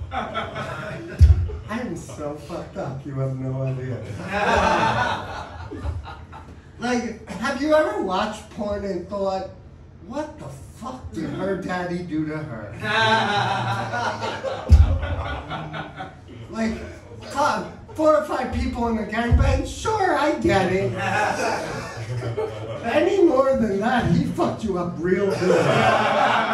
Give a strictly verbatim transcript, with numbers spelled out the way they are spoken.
I'm so fucked up, you have no idea. Like, have you ever watched porn and thought, what the fuck did her daddy do to her? Like, God, four or five people in a gangbang, sure, I get it. Any more than that, he fucked you up real good.